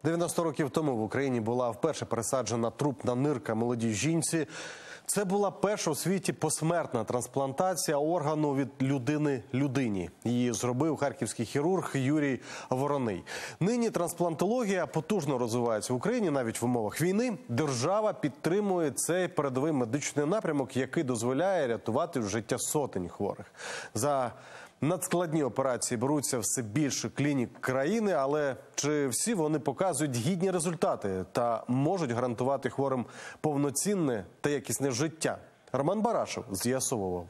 90 років тому в Україні була вперше пересаджена трупна нирка молодій жінці. Це була перша у світі посмертна трансплантація органу від людини людині. Її зробив харківський хірург Юрій Вороний. Нині трансплантологія потужно розвивається в Україні, навіть в умовах війни. Держава підтримує цей передовий медичний напрямок, який дозволяє рятувати життя сотень хворих. За надскладні операції беруться все більше клінік країни, але чи всі вони показують гідні результати та можуть гарантувати хворим повноцінне та якісне життя? Роман Барашев з'ясовував.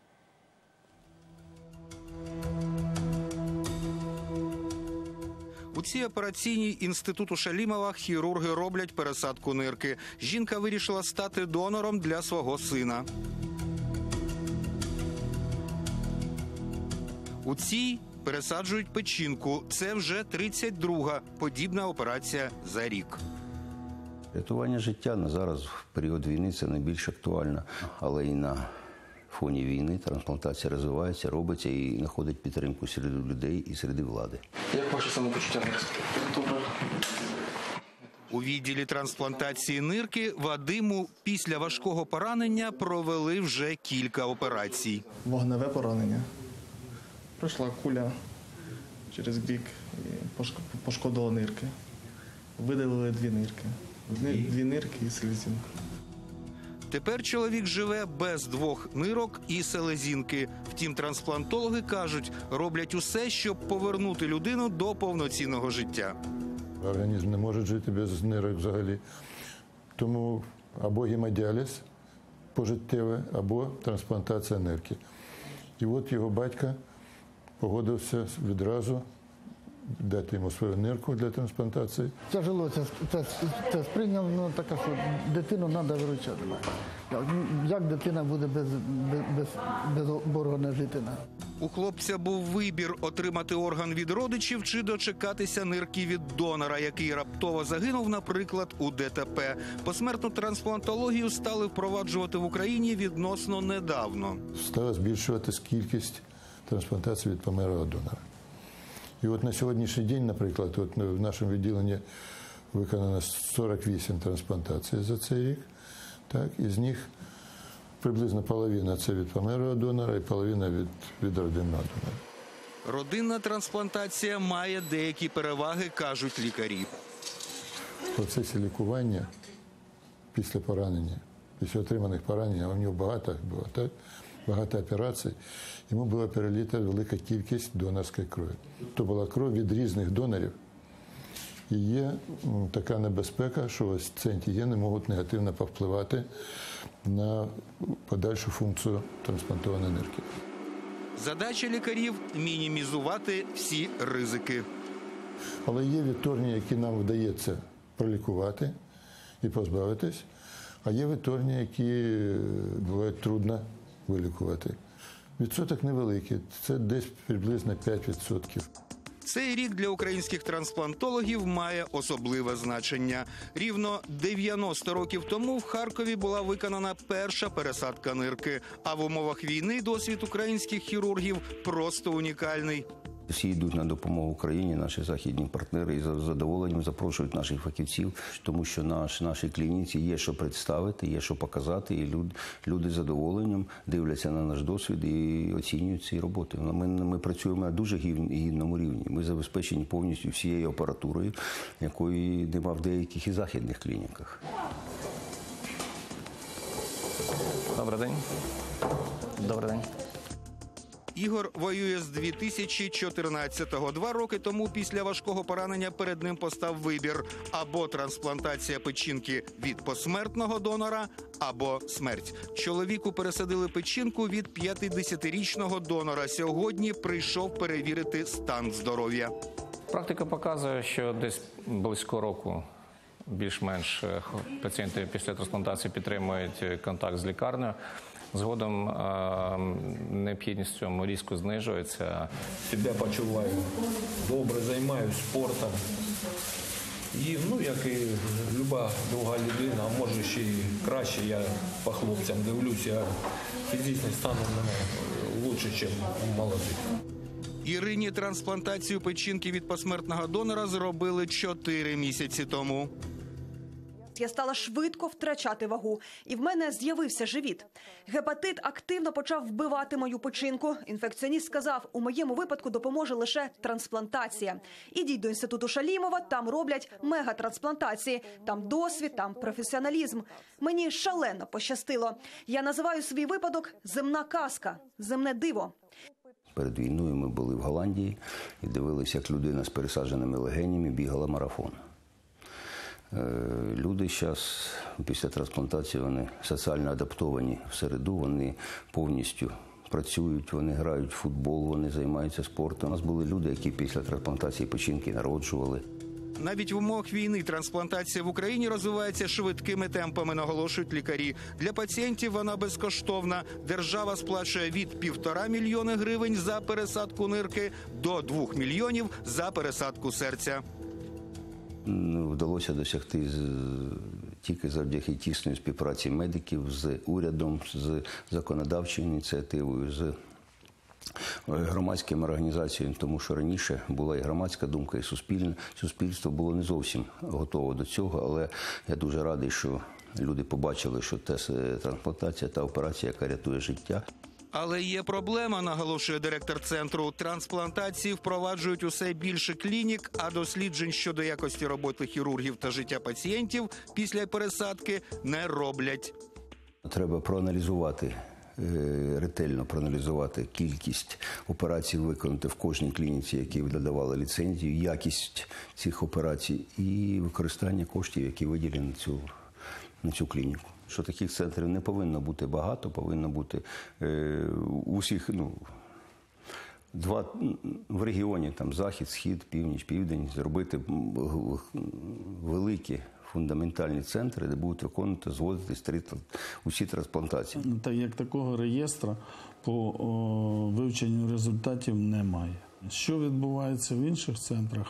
У цій операційній інституту Шалімова хірурги роблять пересадку нирки. Жінка вирішила стати донором для свого сина. У цій пересаджують печінку. Це вже 32-га подібна операція за рік. Рятування життя на зараз, в період війни, це найбільш актуально. Але і на фоні війни трансплантація розвивається, робиться і знаходить підтримку серед людей і серед влади. Як ваше самопочуття зараз? У відділі трансплантації нирки Вадиму після важкого поранення провели вже кілька операцій. Вогневе поранення. Пройшла куля через бік і пошкодила нирки. Видалили дві нирки. Дві нирки і селезінку. Тепер чоловік живе без двох нирок і селезінки. Втім, трансплантологи кажуть, роблять усе, щоб повернути людину до повноцінного життя. Організм не може жити без нирок взагалі. Тому або гемодіаліз пожиттєвий, або трансплантація нирки. І от його батько погодився відразу дати йому свою нирку для трансплантації. Тяжело це сприйняв, ну таке, що дитину треба виручати. Як дитина буде без органу жити? У хлопця був вибір – отримати орган від родичів чи дочекатися нирки від донора, який раптово загинув, наприклад, у ДТП. Посмертну трансплантологію стали впроваджувати в Україні відносно недавно. Стала збільшуватись кількість трансплантацій від померлого донора. І от на сьогоднішній день, наприклад, от в нашому відділенні виконано 48 трансплантацій за цей рік. Так, із них приблизно половина – це від померлого донора і половина від родинного донора. Родинна трансплантація має деякі переваги, кажуть лікарі. В процесі лікування після поранення, після отриманих поранень, а у нього багато було, так? Багато операцій, йому була перелита велика кількість донорської крові. То була кров від різних донорів. І є така небезпека, що ось ці антигени можуть негативно повпливати на подальшу функцію трансплантованої нирки. Задача лікарів – мінімізувати всі ризики. Але є відторгнення, які нам вдається пролікувати і позбавитись, а є відторгнення, які бувають трудно вилікувати. Відсоток невеликий, це десь приблизно 5%. Цей рік для українських трансплантологів має особливе значення. Рівно 90 років тому в Харкові була виконана перша пересадка нирки. А в умовах війни досвід українських хірургів просто унікальний. Всі йдуть на допомогу Україні, наші західні партнери, і з задоволенням запрошують наших фахівців, тому що нашій клініці є що представити, є що показати, і люди з задоволенням дивляться на наш досвід і оцінюють ці роботи. Ми працюємо на дуже гідному рівні. Ми забезпечені повністю всією апаратурою, якої нема в деяких і західних клініках. Добрий день. Добрий день. Ігор воює з 2014-го. 2 роки тому після важкого поранення перед ним постав вибір – або трансплантація печінки від посмертного донора, або смерть. Чоловіку пересадили печінку від 50-річного донора. Сьогодні прийшов перевірити стан здоров'я. Практика показує, що десь близько року більш-менш пацієнти після трансплантації підтримують контакт з лікарнею. Згодом необхідність в цьому різко знижується. Себе почуваю добре, займаюся спортом. І, як і люба друга людина, а може ще й краще, я по хлопцям дивлюся, фізичний стан у мене краще, ніж у молодих. Ірині трансплантацію печінки від посмертного донора зробили 4 місяці тому. Я стала швидко втрачати вагу, і в мене з'явився живіт. Гепатит активно почав вбивати мою печінку. Інфекціоніст сказав, у моєму випадку допоможе лише трансплантація. Ідіть до інституту Шалімова, там роблять мегатрансплантації. Там досвід, там професіоналізм. Мені шалено пощастило. Я називаю свій випадок «земна казка», «земне диво». Перед війною ми були в Голландії і дивилися, як людина з пересадженими легенями бігала марафон. Люди зараз після трансплантації, вони соціально адаптовані в середу, вони повністю працюють, вони грають в футбол, вони займаються спортом. У нас були люди, які після трансплантації печінки народжували. Навіть в умовах війни трансплантація в Україні розвивається швидкими темпами, наголошують лікарі. Для пацієнтів вона безкоштовна. Держава сплачує від 1,5 мільйона гривень за пересадку нирки до 2 мільйонів за пересадку серця. Вдалося досягти тільки завдяки тісної співпраці медиків з урядом, з законодавчою ініціативою, з громадськими організаціями, тому що раніше була і громадська думка, і суспільство було не зовсім готове до цього, але я дуже радий, що люди побачили, що трансплантація – та операція, яка рятує життя. Але є проблема, наголошує директор центру. Трансплантації впроваджують усе більше клінік, а досліджень щодо якості роботи хірургів та життя пацієнтів після пересадки не роблять. Треба проаналізувати, ретельно проаналізувати кількість операцій, виконати в кожній клініці, які надавали ліцензію, якість цих операцій і використання коштів, які виділені на цю клініку. Що таких центрів не повинно бути багато, повинно бути усіх, два в регіоні, там захід, схід, північ, південь, зробити великі фундаментальні центри, де будуть виконувати, зводитись усі трансплантації. Так як такого реєстру по вивченню результатів немає. Що відбувається в інших центрах?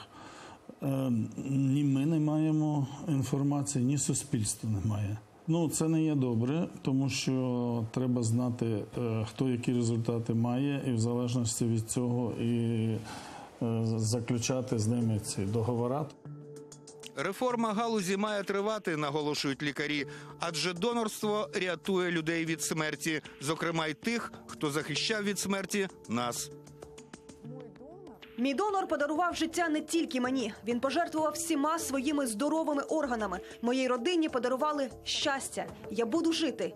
Ні ми не маємо інформації, ні суспільство не має. Це не є добре, тому що треба знати, хто які результати має, і в залежності від цього і заключати з ними ці договори. Реформа галузі має тривати, наголошують лікарі, адже донорство рятує людей від смерті, зокрема й тих, хто захищав від смерті нас. Мій донор подарував життя не тільки мені. Він пожертвував всіма своїми здоровими органами. Моїй родині подарували щастя. Я буду жити.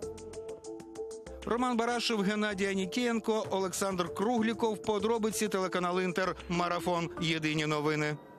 Роман Барашев, Геннадій Анікієнко, Олександр Кругліков. Подробиці, телеканал «Інтер», Марафон. Єдині новини.